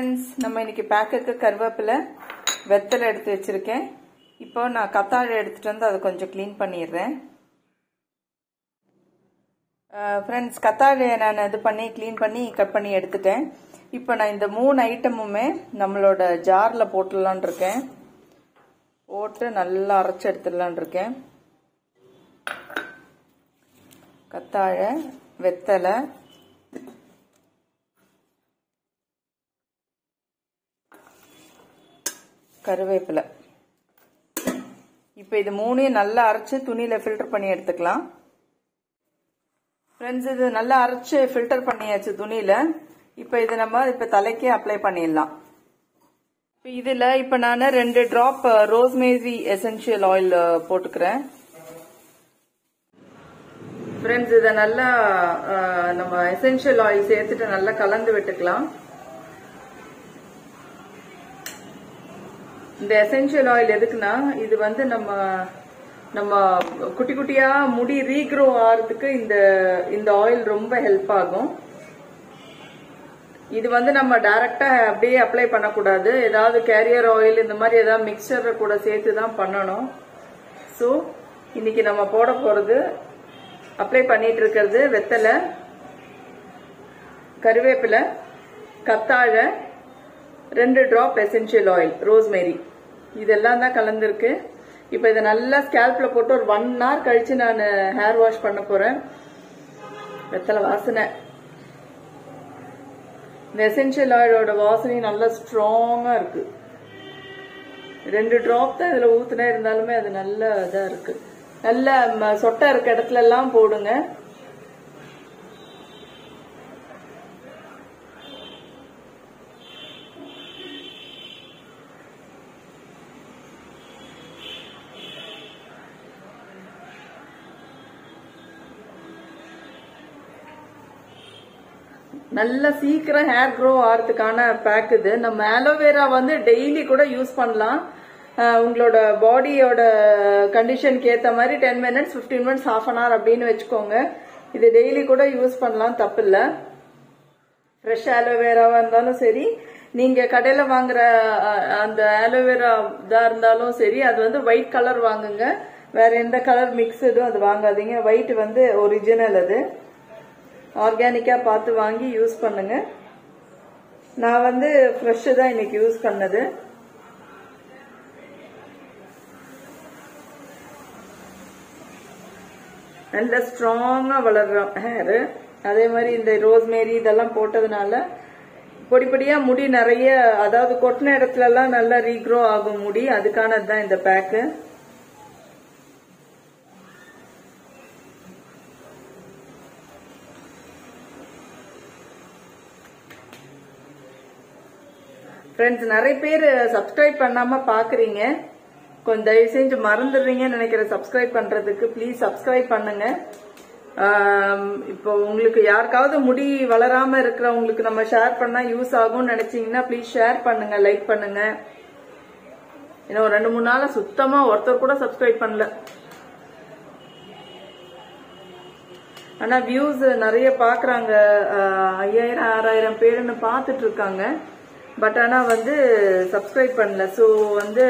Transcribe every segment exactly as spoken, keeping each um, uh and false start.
Friends நம்ம இன்னைக்கு பேக்குக்கு கருவேப்பிலை வெத்தலை எடுத்து வச்சிருக்கேன். இப்போ நான் கத்தாழை எடுத்துட்டு வந்து அதை கொஞ்சம் க்ளீன் பண்ணிடுறேன். फ्रेंड्स கத்தாழையை நான் இது பண்ணி க்ளீன் பண்ணி கட் பண்ணி எடுத்துட்டேன். இப்போ நான் இந்த மூணு ஐட்டமுமே நம்மளோட ஜார்ல போட்டுடலாம்னு இருக்கேன். போட்டு நல்லா அரைச்சு எடுத்துடலாம்னு இருக்கேன். கத்தாழை, வெத்தலை, கருவேப்பிலை. இப்போ இது மூணையும் நல்லா அரைச்சு துணியில ஃபில்டர் பண்ணி எடுத்துக்கலாம். ஃப்ரெண்ட்ஸ் இது நல்லா அரைச்சு ஃபில்டர் பண்ணியாச்சு துணியில. இப்போ இது நம்ம இப்ப தலைக்கு அப்ளை பண்ணிடலாம். இப்போ இதுல இப்ப நான் ரெண்டு டிராப் ரோஸ்மேரி எசென்ஷியல் ஆயில் போட்டுக்கிறேன். ஃப்ரெண்ட்ஸ் இதை நல்லா நம்ம எசென்ஷியல் ஆயில் சேர்த்துட்டு நல்லா கலந்து விட்டுக்கலாம். இந்த எசென்ஷியல் ஆயில் எதுக்குன்னா இது வந்து நம்ம நம்ம குட்டி குட்டியா முடி ரீக்ரோ ஆகிறதுக்கு இந்த இந்த ஆயில் ரொம்ப ஹெல்ப் ஆகும். இது வந்து நம்ம டைரக்டா அப்படியே அப்ளை பண்ணக்கூடாது. ஏதாவது கேரியர் ஆயில் இந்த மாதிரி ஏதாவது மிக்சர் கூட சேர்த்து தான் பண்ணணும். ஸோ இன்னைக்கு நம்ம போட போறது அப்ளை பண்ணிட்டு இருக்கிறது வெத்தலை, கருவேப்பிலை, கத்தாழை, ரெண்டு டிராப் எசென்ஷியல் ஆயில் ரோஸ்மேரி இதெல்லாம் தான் கலந்துருக்கு. இப்போ இதை நல்லா ஸ்கேல்ப்ல போட்டு ஒரு ஒன் ஹவர் கழிச்சு நான் ஹேர் வாஷ் பண்ண போறேன். வெத்தலை வாசனை, இந்த எசென்ஷியல் ஆயிலோட வாசனை நல்லா ஸ்ட்ராங்கா இருக்கு. ரெண்டு டிராப் தான் இதுல ஊத்துனா இருந்தாலுமே அது நல்ல இதா இருக்கு. நல்ல சொட்டை இருக்க இடத்துல எல்லாம் போடுங்க. நல்ல சீக்கிரம் ஹேர் க்ரோ ஆகிறதுக்கான பேக் இது. நம்ம ஆலோவேரா வந்து டெய்லி கூட யூஸ் பண்ணலாம். உங்களோட பாடியோட கண்டிஷனுக்கு ஏற்ற மாதிரி ten minutes fifteen minutes half an hour அப்படின்னு வச்சுக்கோங்க. இது டெய்லி கூட யூஸ் பண்ணலாம், தப்பு இல்லை. ஃப்ரெஷ் ஆலோவேராவா இருந்தாலும் சரி, நீங்க கடையில வாங்குற அந்த ஆலோவேரா இதா இருந்தாலும் சரி, அது வந்து ஒயிட் கலர் வாங்குங்க. வேற எந்த கலர் மிக்சடும் அது வாங்காதீங்க. ஒயிட் வந்து ஒரிஜினல், அது ஆர்கானிக்கா பார்த்து வாங்கி யூஸ் பண்ணுங்க. நான் வந்து ஃப்ரெஷ் தான் இன்னைக்கு யூஸ் பண்ணது. நல்ல ஸ்ட்ராங்கா வளர்ற ஹேர். அதே மாதிரி இந்த ரோஸ்மேரி இதெல்லாம் போட்டதுனால பொடி பொடியா முடி நிறைய, அதாவது கொட்டின இடத்துல எல்லாம் நல்லா ரீக்ரோ ஆகும் முடி. அதுக்கானது தான் இந்த பேக்கு. ஃப்ரெண்ட்ஸ் நிறைய பேர் சப்ஸ்கிரைப் பண்ணாம பாக்குறீங்க. கொஞ்சம் தயவு செஞ்சு மறந்துடுறீங்கன்னு நினைக்கிற சப்ஸ்கிரைப் பண்றதுக்கு. ப்ளீஸ் சப்ஸ்கிரைப் பண்ணுங்க. இப்போ உங்களுக்கு யாருக்காவது முடி வளராம இருக்கிறவங்களுக்கு நம்ம ஷேர் பண்ணா யூஸ் ஆகும்னு நினைச்சீங்கன்னா ப்ளீஸ் ஷேர் பண்ணுங்க, லைக் பண்ணுங்க. ஏன்னா ஒரு ரெண்டு மூணு நாளா சுத்தமா ஒருத்தர் கூட சப்ஸ்கிரைப் பண்ணல. ஆனா வியூஸ் நிறைய பாக்குறாங்க, ஐயாயிரம் ஆறாயிரம் பேருன்னு பாத்துட்டு இருக்காங்க. பட் ஆனா வந்து சப்ஸ்கிரைப் பண்ணல. ஸோ வந்து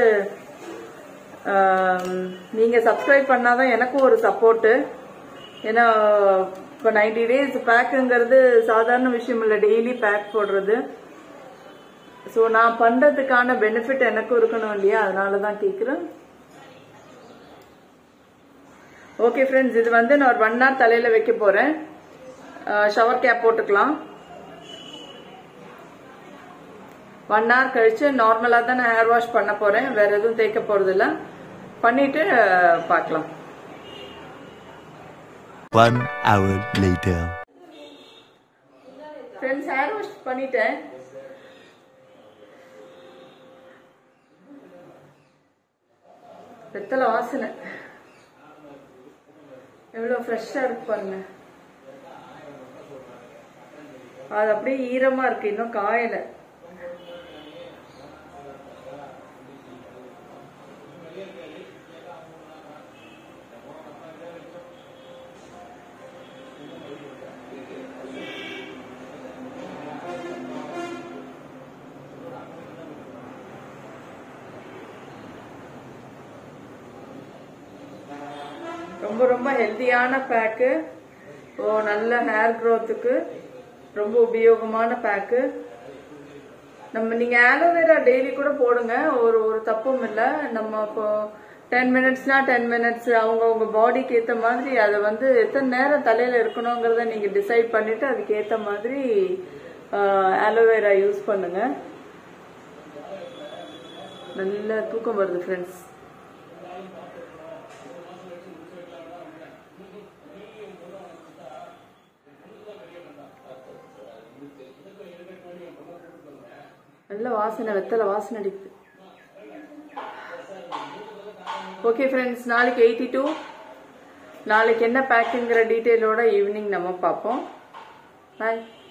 நீங்க சப்ஸ்கிரைப் பண்ணாதான் எனக்கும் ஒரு சப்போர்ட்டு. ஏன்னா இப்போ நைன்டி டேஸ் பேக்குங்கிறது சாதாரண விஷயம் இல்லை, டெய்லி பேக் போடுறது. ஸோ நான் பண்றதுக்கான பெனிஃபிட் எனக்கும் இருக்கணும் இல்லையா, அதனாலதான் கேட்கிறேன். ஓகே ஃப்ரெண்ட்ஸ், இது வந்து நான் ஒரு ஒன் ஹவர் தலையில வைக்க போறேன். ஷவர் கேப் போட்டுக்கலாம். ஒன் ஹவர் கழிச்சு நார்மலா தான் நான் ஹேர் வாஷ் பண்ண போறேன். வேற எதுவும் தேய்க்க போறது இல்ல. பண்ணிட்டு பார்க்கலாம். One hour later. Friends hair wash பண்ணிட்டேன். வெத்தலை வாசனை எவ்வளவு ஃப்ரெஷ்ஷா இருக்கு பாருங்க. அது அப்படியே ஈரமா இருக்கு, இன்னும் காயல. ரொம்ப ரொம்ப ஹெல்தியான பேக்கு. ஓ நல்ல ஹேர் க்ரோத்துக்கு ரொம்ப உபயோகமான பேக்கு. நம்ம நீங்க ஆலோவேரா டெய்லி கூட போடுங்க, ஒரு ஒரு தப்பும் இல்லை. நம்ம இப்போ டென் மினிட்ஸ்னா டென் மினிட்ஸ் அவங்க உங்க பாடிக்கு ஏற்ற மாதிரி அதை வந்து எத்தனை நேரம் தலையில இருக்கணுங்கிறத நீங்க டிசைட் பண்ணிட்டு அதுக்கு ஏற்ற மாதிரி ஆலோவேரா யூஸ் பண்ணுங்க. நல்ல தூக்கம் வருது ஃப்ரெண்ட்ஸ். நல்ல வாசனை, வெத்தலை வாசனை அடிக்குது. ஓகே ஃப்ரெண்ட்ஸ், நாளைக்கு எயிட்டி டூ நாளைக்கு என்ன பேக்குங்கிற டீட்டெயிலோட ஈவினிங் நம்ம பார்ப்போம். பாய்.